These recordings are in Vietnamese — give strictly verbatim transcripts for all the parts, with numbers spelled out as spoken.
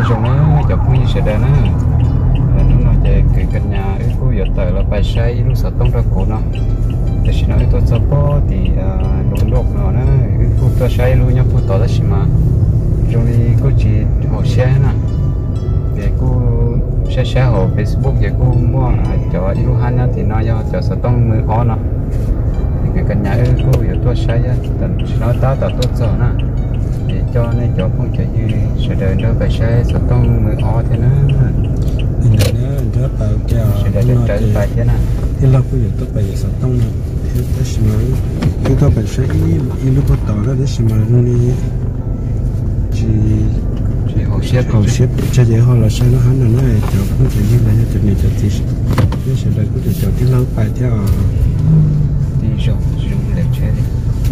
trong nó chụp như sẽ đây nó nó nói về cái căn nhà ấy cô giờ tới là bài say lúc sợ tông ra cổ nó để xin nói tôi sắp có thì đúng lúc nó nó cô tôi say luôn nhá cô tỏ ra xí mà trong đi cô chỉ hồ xe nè để cô xe xe hồ Facebook để cô mua cho yêu han nhá thì nó do cho sợ tông mười ó nó cái căn nhà ấy cô giờ tôi say á tận nó ta tao tốt sợ nè để cho nên cho không chạy như sẽ đợi nó bài say sợ tông mười ó thế nó nên là nó bảo cho nó thì thìเราก็อยู่ตัวไปสัตว์ต้องที่ที่สมัยที่ตัวไปใช้อีลูกต่อแล้วที่สมัยนี้จีจีเขาเสียเขาเสียจะเดี๋ยวเขาเราใช้แล้วหันนั่นเลยจะพูดจะยิ่งเลยจะมีจะที่ที่สมัยก็จะจอดที่เราไปที่อ่ะที่จอดจงเล็กใช่ไหม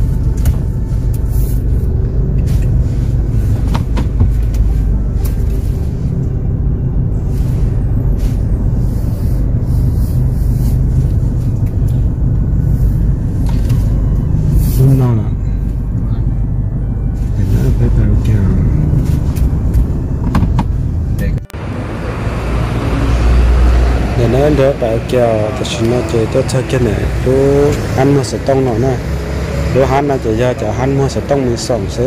nó là để nó phải bảo kêu để nó đỡ bảo kêu thì chúng nó chơi tốt cho cái này chú ăn nó sẽ tông nó nè chú hắn nó chơi cho hắn nó sẽ tông mình sống xí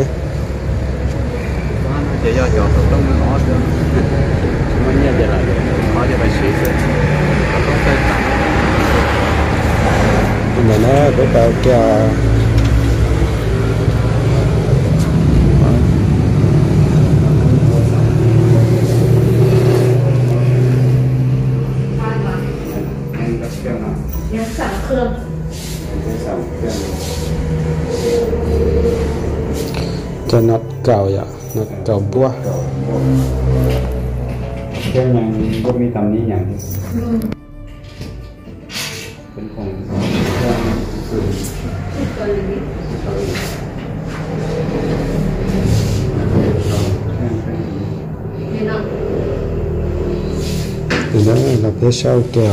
chơi cho cho tông mình khó được nó nhẹ vậy là khó cho bài sĩ rồi mà nó đỡ bảo kêu cho nó cào vậy, nó cào búa. Cái này có mi tầm ní nhàng. Vẫn còn. Thì đó là phía sau kèo.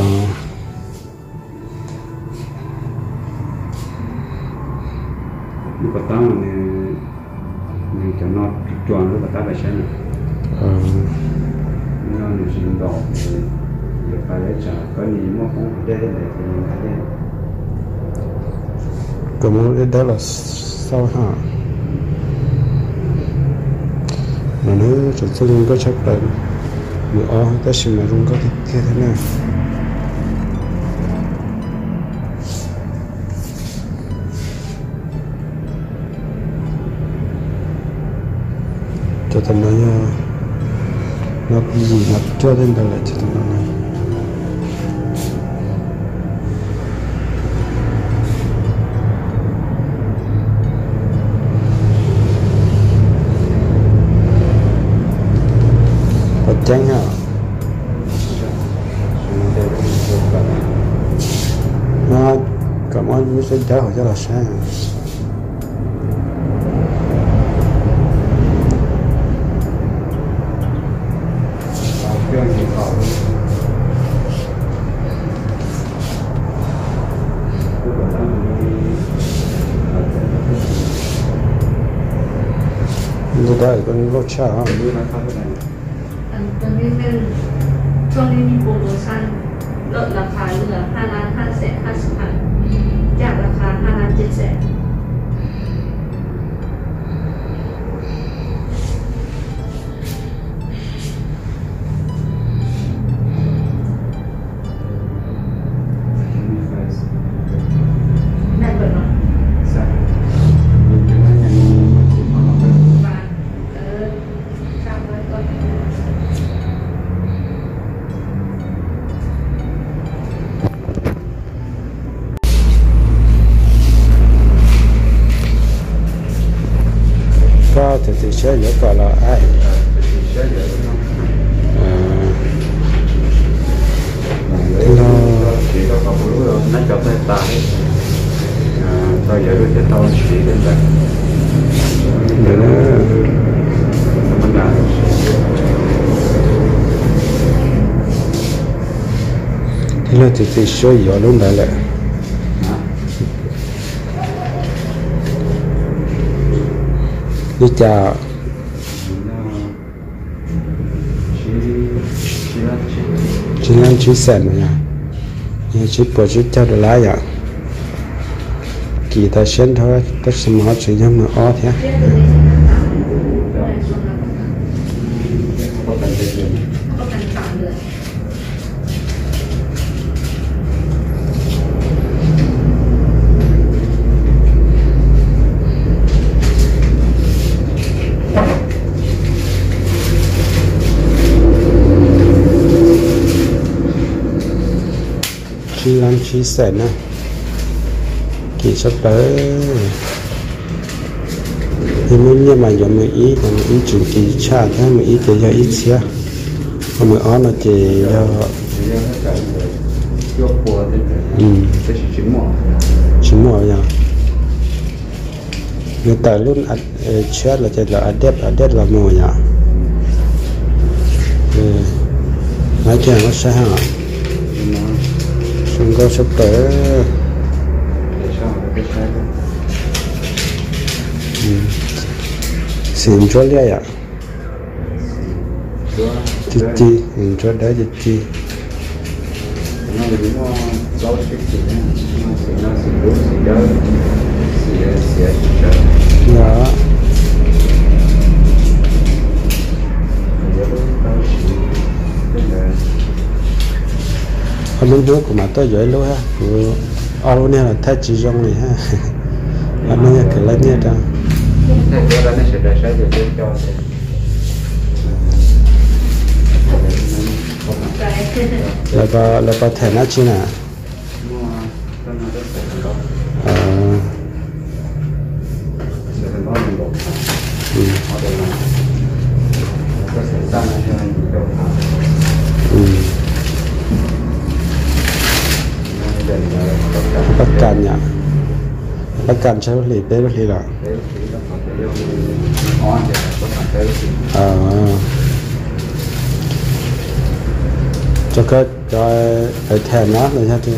Nó có tao này mình cho nó tròn nó có tao phải xem ờ nó là xin đỏ thì phải lấy trả có gì mà không đây đây này thì đây cái món đó là sau hả mà nó cho tôi luôn có chắc là nữa ta xin mà luôn có cái thế này cho tụi nó nó gì nó cho đến đâu lại cho tụi nó này có trắng hả nó cảm ơn sẽ trả họ cho là sáng như đây con lô cha hả? ตอนนี้เป็นช่วงนี้มีโปรโมชั่นลดราคาเหลือห้าล้านห้าแสนห้าสิบพันจากราคาห้าล้านเจ็ดแสน có thì thì sẽ dễ gọi là ai thì nó thì nó còn bữa nó cho tay ta tao giờ được cho tao chỉ đến đây để nó mình làm thì nó thì thì sẽ dễ luôn đấy lại đi chào chỉ ăn chỉ sẹn mà nhá chỉ bỏ chỉ cho được lá vậy kỳ ta xuyên thôi tất cả mọi chuyện nhưng mà ó thế chỉ ăn chỉ sẹn nè kỳ sắp tới thì muốn như mà giờ mới ý còn ý chuyện kỳ cha thế mà ý thì giờ ít xíu còn mới ó nó chỉ cho ừ chỉ mua nha người ta luôn ăn chết là chỉ là ăn đẹp ăn đẹp là mua nha nói chuyện nó sẽ hả xong có sắp tới xin cho lia ya chi chi xin cho đấy chi chi dạ hôm nay bữa của mà tôi giỏi luôn ha của ao này là thay chỉ trong này ha anh nói cái lấy nhé ta là có là có thẻ nát chứ nè bắt cạn nhỉ bắt cạn cho lì đấy lì là à cho cái cho phải thèm nó rồi sao chứ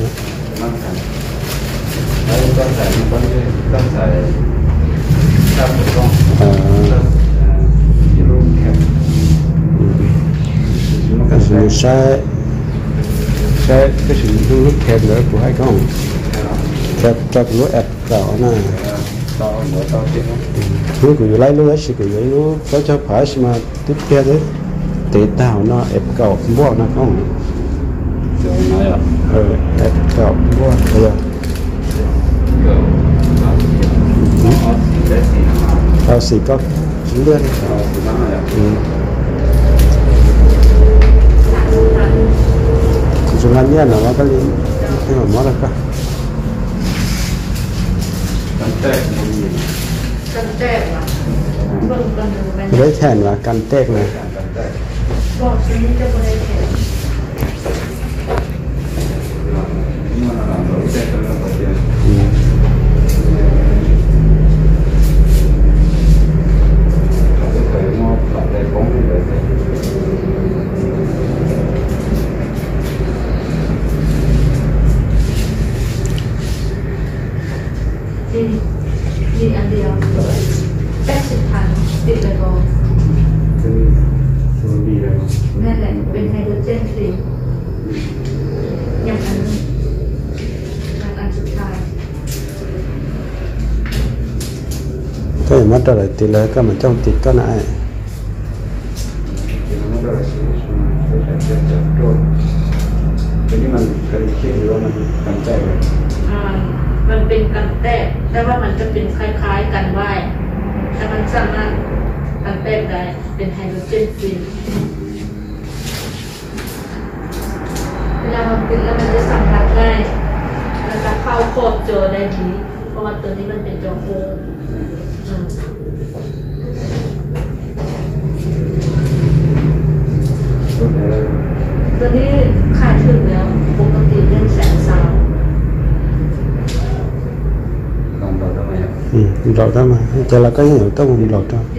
à sai sai cái sự lúc thèm nữa của hai con thèm cho cái lúa ép cỏ này lúc của lấy lúa ấy của lấy lúa có cho phải mà tiếp theo đấy tế tạo nó ép cỏ bỏ nó không ờ ép cỏ bỏ bây giờ tao xì có chín lươn chúng ăn nhé nó có cái cái mà món là cả lấy thèn và căn tét này นี่อันเดียวแปดสิบพันติดเลยก็นั่นแหละเป็นไฮโดรเจนฟรีอย่างอันอันสุดท้าย cái mất rồi thì lấy cái mà trong thịt có nãy มันเป็นกันแตกแต่ว่ามันจะเป็นคล้ายๆกันไหวแต่มันสามารถกันแตกได้เป็นไฮโดรเจนฟรีเวลามันเป็นแล้วมันจะสัมผัสง่ายแล้วก็เข้าโคบเจอได้ดีเพราะว่าตัวนี้มันเป็นจอโฟมตัวนี้ขายถึงแล้วปกติเรื่องแสนสาม ừ lọt ra mà cho là cái nhiều tao mình lọt ra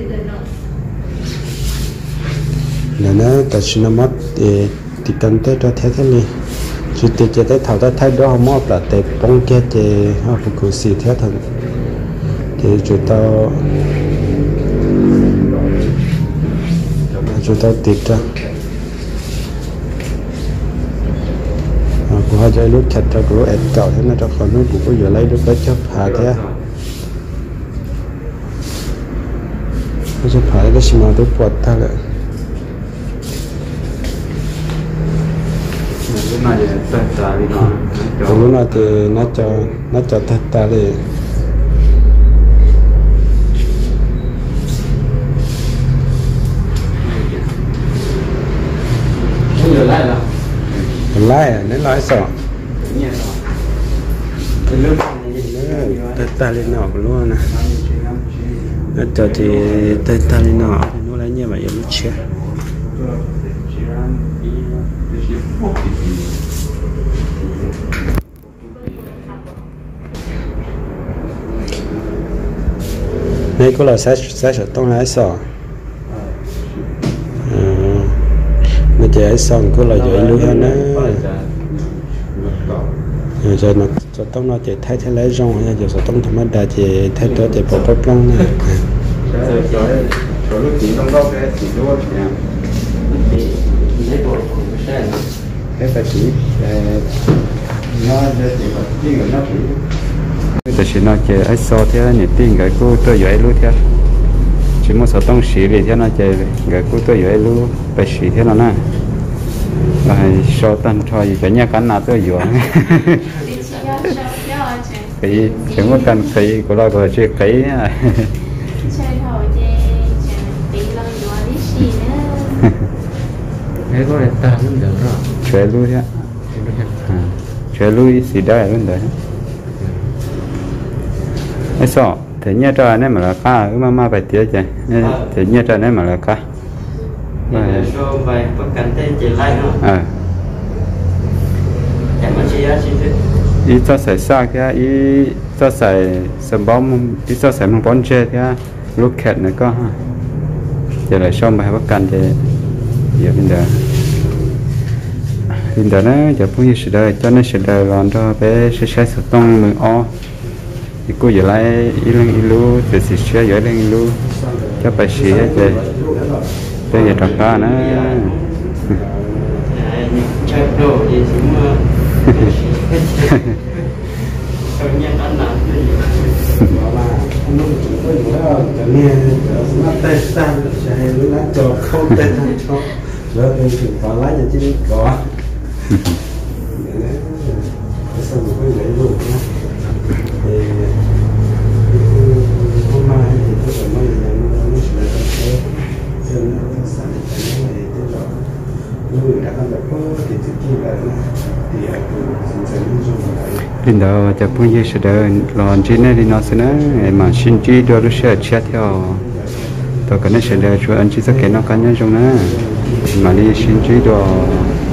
là nó tại sao nó mất thì thì cần tới cho thế thế này chỉ để cho tới thảo ta thay đó không mất là để bông kia thì họ phục vụ xì thế thôi thì chúng tao chúng tao tiệt ra nó chơi lúc chặt cho lúc ẹt cậu thế nó cho khỏi nó cũng có giờ lấy lúc đó chấp hạ thế nó chấp hạ cái gì mà tôi quật ta lại lúc này tên ta đi nó lúc nào thì nó cho nó cho thật ta đi giờ lại là lại à nên nói sợ tay ta lên nọ luôn nè nó cho thì tay ta lên nọ nó lấy như vậy lúc chết này có là sai sai sợ tông lái sợ mà chạy xong có là chạy luôn hơn á rồi nó cho tông nó chạy thay thay lấy rong hay giờ tông thầm đa chạy thay đó chạy bỏ bắp lông này rồi lúc chỉ trong đó cái chỉ luôn nha cái phải chỉ nó chỉ có chỉ người nó chỉ tôi chỉ nói chơi ấy so thế nhỉ tin cái cô tôi vậy luôn thế chỉ một số tông xí thì thế nó chơi cái cô tôi vậy luôn phải xí thế nó nè rồi so tan thôi cái nhà cắn nào tôi vừa cái chỉ một căn cái củaเราgọi chơi cái cái có là ta cũng được rồi chơi luôn thế chơi luôn xí đó là vấn đề ấy sao thế nhớ cho anh em mà là cá mà mà phải tiếc chứ thế nhớ cho anh em mà là cá mà số bài bất cảnh tên chỉ lại nữa à em mà chỉ á chỉ thế ý cho xài xa cái ý cho xài sầm bóng ý cho xài măng bón chơi cái lúc kẹt này có ha giờ lại xong bài bất cảnh thì giờ bây giờ bây giờ nó giờ cũng như sự đời cho nên sự đời làm cho bé sẽ sẽ sử dụng mình o thì cô giờ lại ý lên ý lu thì sẽ sẽ giờ lên ý lu cho bài sĩ ấy chơi bây giờ tròn cá nữa chơi đồ gì cũng trong nhà ăn nào nghe nó tê tan sẽ nó cho không tê tan cho rồi thì có lái cho chứ có xong rồi cái lấy luôn nhá thì hôm nay thì tôi phải nói là nó nó sẽ là cái cho nên nó sẽ là cái này thế rồi người đã làm được thì thực hiện lại thì cũng sẽ luôn dùng lại đến đóจะพูดยี่สิบเดือนรอนจีน่าดีนอสนะมาชินจีดูรู้เชื่อเชื่อเที่ยวตัวกันนั่นเฉลี่ยช่วยอันจีสักแค่นอกกันยังจงนะมาลีชินจีดู